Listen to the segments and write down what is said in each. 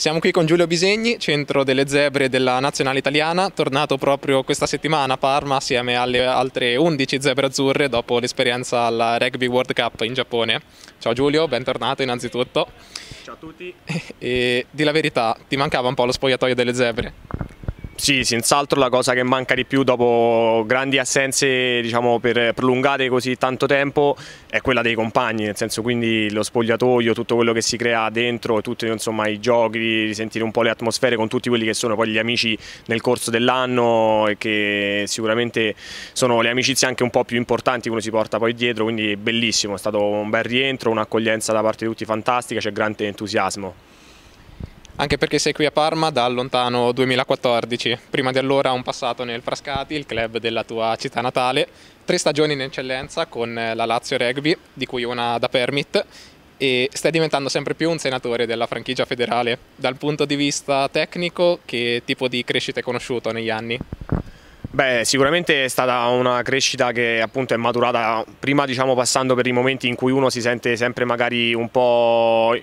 Siamo qui con Giulio Bisegni, centro delle zebre della nazionale italiana, tornato proprio questa settimana a Parma assieme alle altre 11 zebre azzurre dopo l'esperienza alla Rugby World Cup in Giappone. Ciao Giulio, bentornato innanzitutto. Ciao a tutti. E di la verità, ti mancava un po' lo spogliatoio delle zebre? Sì, senz'altro la cosa che manca di più dopo grandi assenze, diciamo, per prolungate così tanto tempo è quella dei compagni, nel senso, quindi lo spogliatoio, tutto quello che si crea dentro, tutti insomma i giochi, sentire un po' le atmosfere con tutti quelli che sono poi gli amici nel corso dell'anno e che sicuramente sono le amicizie anche un po' più importanti che uno si porta poi dietro, quindi bellissimo, è stato un bel rientro, un'accoglienza da parte di tutti fantastica, c'è grande entusiasmo. Anche perché sei qui a Parma dal lontano 2014, prima di allora un passato nel Frascati, il club della tua città natale, 3 stagioni in eccellenza con la Lazio Rugby, di cui una da permit, e stai diventando sempre più un senatore della franchigia federale. Dal punto di vista tecnico, che tipo di crescita hai conosciuto negli anni? Beh, sicuramente è stata una crescita che appunto è maturata prima, diciamo, passando per i momenti in cui uno si sente sempre magari un po'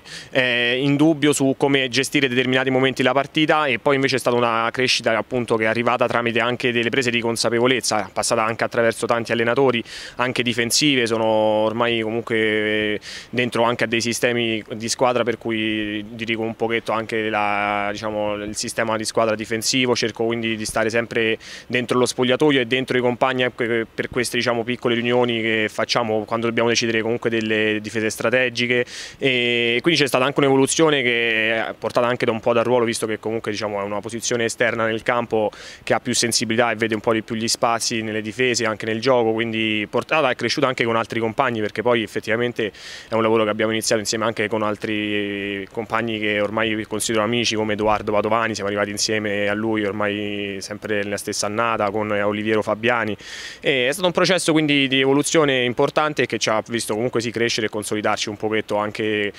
in dubbio su come gestire determinati momenti della partita, e poi invece è stata una crescita appunto che è arrivata tramite anche delle prese di consapevolezza, passata anche attraverso tanti allenatori, anche difensive, sono ormai comunque dentro anche a dei sistemi di squadra per cui dirigo un pochetto anche diciamo, il sistema di squadra difensivo, cerco quindi di stare sempre dentro lo spogliatoio e dentro i compagni per queste, diciamo, piccole riunioni che facciamo quando dobbiamo decidere comunque delle difese strategiche, e quindi c'è stata anche un'evoluzione che è portata anche da un po' dal ruolo, visto che comunque, diciamo, è una posizione esterna nel campo che ha più sensibilità e vede un po' di più gli spazi nelle difese, anche nel gioco, quindi portata è cresciuta anche con altri compagni, perché poi effettivamente è un lavoro che abbiamo iniziato insieme anche con altri compagni che ormai considero amici, come Edoardo Padovani, siamo arrivati insieme a lui ormai sempre nella stessa annata, con Oliviero Fabiani, e è stato un processo quindi di evoluzione importante che ci ha visto comunque sì crescere e consolidarci un pochetto anche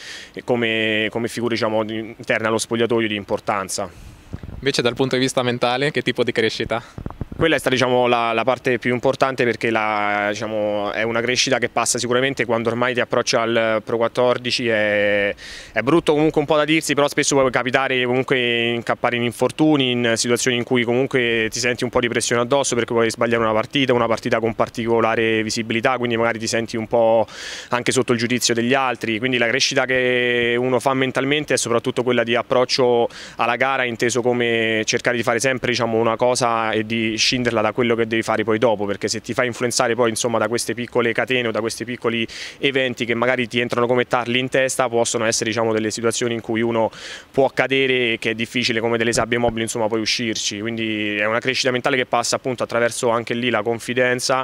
come figure, diciamo, interne allo spogliatoio di importanza. Invece dal punto di vista mentale, che tipo di crescita? Quella è stata, diciamo, la parte più importante, perché diciamo, è una crescita che passa sicuramente quando ormai ti approcci al Pro 14, è brutto comunque un po' da dirsi, però spesso può capitare comunque incappare in infortuni, in situazioni in cui comunque ti senti un po' di pressione addosso perché puoi sbagliare una partita con particolare visibilità, quindi magari ti senti un po' anche sotto il giudizio degli altri, quindi la crescita che uno fa mentalmente è soprattutto quella di approccio alla gara, inteso come cercare di fare sempre, diciamo, una cosa e di scinderla da quello che devi fare poi dopo, perché se ti fai influenzare poi, insomma, da queste piccole catene o da questi piccoli eventi che magari ti entrano come tarli in testa, possono essere, diciamo, delle situazioni in cui uno può cadere, che è difficile come delle sabbie mobili, insomma, poi uscirci, quindi è una crescita mentale che passa appunto attraverso anche lì la confidenza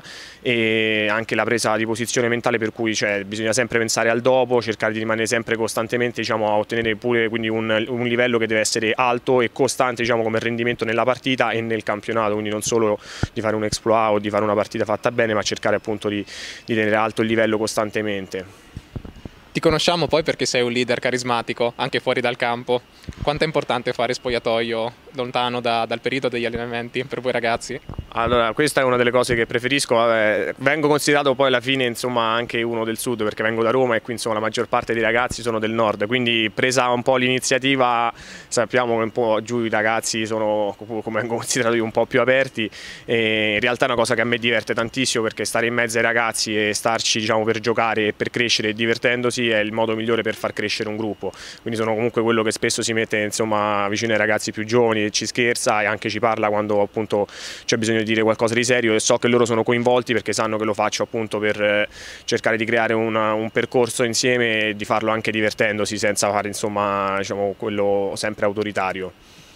e anche la presa di posizione mentale, per cui, cioè, bisogna sempre pensare al dopo, cercare di rimanere sempre costantemente, diciamo, a ottenere pure quindi un livello che deve essere alto e costante, diciamo, come rendimento nella partita e nel campionato, quindi non solo di fare un exploit o di fare una partita fatta bene, ma cercare appunto di tenere alto il livello costantemente. Ti conosciamo poi perché sei un leader carismatico, anche fuori dal campo. Quanto è importante fare spogliatoio lontano dal periodo degli allenamenti per voi ragazzi? Allora, questa è una delle cose che preferisco. Vengo considerato poi alla fine, insomma, anche uno del sud, perché vengo da Roma e qui, insomma, la maggior parte dei ragazzi sono del nord, quindi presa un po' l'iniziativa, sappiamo che un po' giù i ragazzi sono, come vengo considerato io, un po' più aperti, e in realtà è una cosa che a me diverte tantissimo, perché stare in mezzo ai ragazzi e starci, diciamo, per giocare e per crescere divertendosi è il modo migliore per far crescere un gruppo, quindi sono comunque quello che spesso si mette, insomma, vicino ai ragazzi più giovani, ci scherza e anche ci parla quando appunto c'è bisogno di dire qualcosa di serio, e so che loro sono coinvolti perché sanno che lo faccio appunto per cercare di creare un percorso insieme e di farlo anche divertendosi, senza fare, insomma, diciamo, quello sempre autoritario.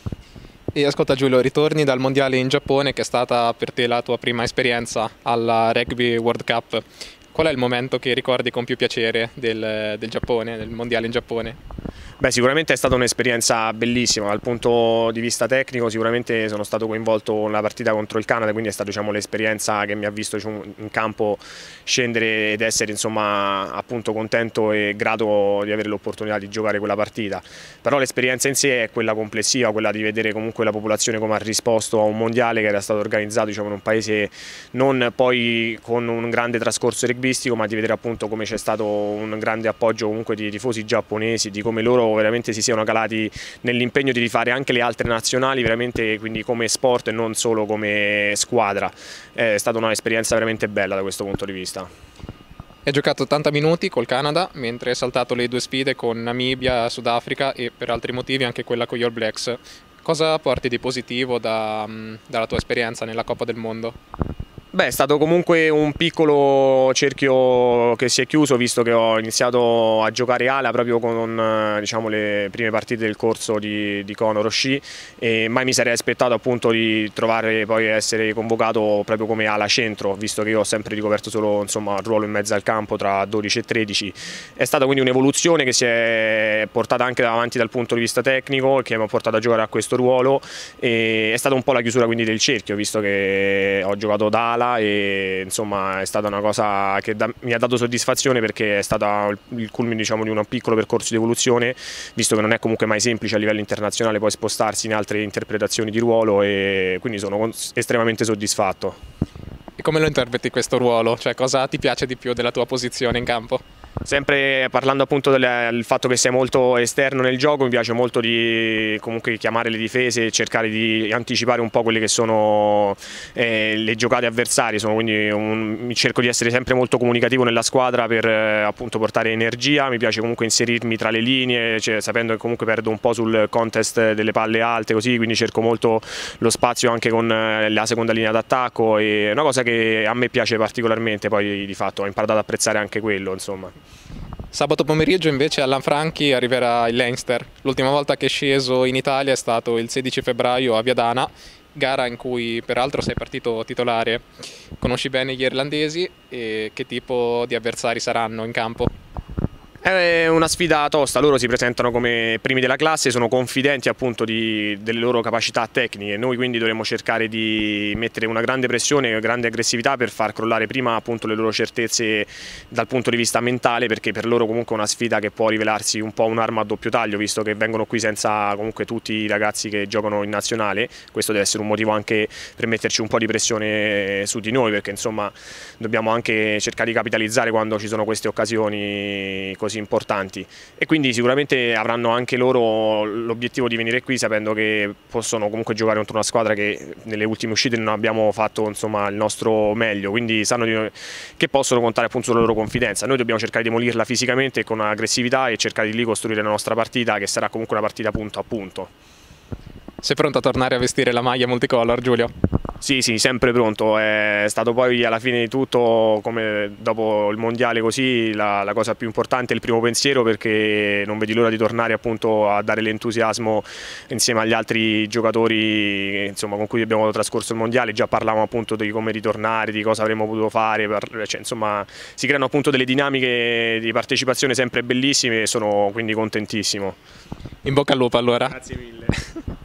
E ascolta Giulio, ritorni dal mondiale in Giappone, che è stata per te la tua prima esperienza alla Rugby World Cup. Qual è il momento che ricordi con più piacere del Giappone, del mondiale in Giappone? Beh, sicuramente è stata un'esperienza bellissima dal punto di vista tecnico, sicuramente sono stato coinvolto nella partita contro il Canada, quindi è stata, diciamo, l'esperienza che mi ha visto, diciamo, in campo scendere ed essere, insomma, appunto contento e grato di avere l'opportunità di giocare quella partita. Però l'esperienza in sé è quella complessiva, quella di vedere comunque la popolazione come ha risposto a un mondiale che era stato organizzato, diciamo, in un paese non poi con un grande trascorso rugby, agonistico, ma di vedere appunto come c'è stato un grande appoggio comunque di tifosi giapponesi, di come loro veramente si siano calati nell'impegno di rifare anche le altre nazionali, veramente quindi come sport e non solo come squadra. È stata un'esperienza veramente bella da questo punto di vista. Hai giocato 80 minuti col Canada, mentre hai saltato le 2 sfide con Namibia, Sudafrica e per altri motivi anche quella con gli All Blacks. Cosa porti di positivo dalla tua esperienza nella Coppa del Mondo? Beh, è stato comunque un piccolo cerchio che si è chiuso, visto che ho iniziato a giocare ala proprio con diciamo, le prime partite del corso di Conor O'Shea, e mai mi sarei aspettato appunto di trovare poi essere convocato proprio come ala centro, visto che io ho sempre ricoperto solo insomma, il ruolo in mezzo al campo tra 12 e 13. È stata quindi un'evoluzione che si è portata anche avanti dal punto di vista tecnico, che mi ha portato a giocare a questo ruolo, e è stata un po' la chiusura quindi del cerchio, visto che ho giocato da ala e insomma è stata una cosa che mi ha dato soddisfazione, perché è stata il culmine diciamo, di un piccolo percorso di evoluzione, visto che non è comunque mai semplice a livello internazionale poi spostarsi in altre interpretazioni di ruolo, e quindi sono estremamente soddisfatto. E come lo interpreti questo ruolo? Cioè, cosa ti piace di più della tua posizione in campo? Sempre parlando appunto del fatto che sei molto esterno nel gioco, mi piace molto di comunque chiamare le difese e cercare di anticipare un po' quelle che sono le giocate avversarie, quindi cerco di essere sempre molto comunicativo nella squadra per appunto portare energia. Mi piace comunque inserirmi tra le linee, cioè, sapendo che comunque perdo un po' sul contest delle palle alte così, quindi cerco molto lo spazio anche con la seconda linea d'attacco, e è una cosa che a me piace particolarmente, poi di fatto ho imparato ad apprezzare anche quello insomma. Sabato pomeriggio invece a Lanfranchi arriverà il Leinster. L'ultima volta che è sceso in Italia è stato il 16 febbraio a Viadana, gara in cui peraltro sei partito titolare. Conosci bene gli irlandesi e che tipo di avversari saranno in campo? È una sfida tosta, loro si presentano come primi della classe, sono confidenti appunto delle loro capacità tecniche, noi quindi dovremo cercare di mettere una grande pressione, una grande aggressività per far crollare prima appunto le loro certezze dal punto di vista mentale, perché per loro comunque è una sfida che può rivelarsi un po' un'arma a doppio taglio, visto che vengono qui senza comunque tutti i ragazzi che giocano in nazionale. Questo deve essere un motivo anche per metterci un po' di pressione su di noi, perché insomma dobbiamo anche cercare di capitalizzare quando ci sono queste occasioni così importanti, e quindi sicuramente avranno anche loro l'obiettivo di venire qui sapendo che possono comunque giocare contro una squadra che nelle ultime uscite non abbiamo fatto insomma il nostro meglio, quindi sanno che possono contare appunto sulla loro confidenza. Noi dobbiamo cercare di demolirla fisicamente con aggressività e cercare di lì costruire la nostra partita, che sarà comunque una partita punto a punto. Sei pronto a tornare a vestire la maglia multicolor, Giulio? Sì, sempre pronto, è stato poi alla fine di tutto, come dopo il mondiale così, la cosa più importante è il primo pensiero, perché non vedi l'ora di tornare appunto a dare l'entusiasmo insieme agli altri giocatori insomma, con cui abbiamo trascorso il mondiale. Già parlavamo appunto di come ritornare, di cosa avremmo potuto fare, cioè, insomma si creano appunto delle dinamiche di partecipazione sempre bellissime, e sono quindi contentissimo. In bocca al lupo allora. Grazie mille.